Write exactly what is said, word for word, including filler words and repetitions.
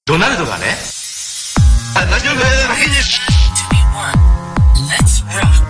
ドナルドがね、あ、何を言われただけに。 Let's rock.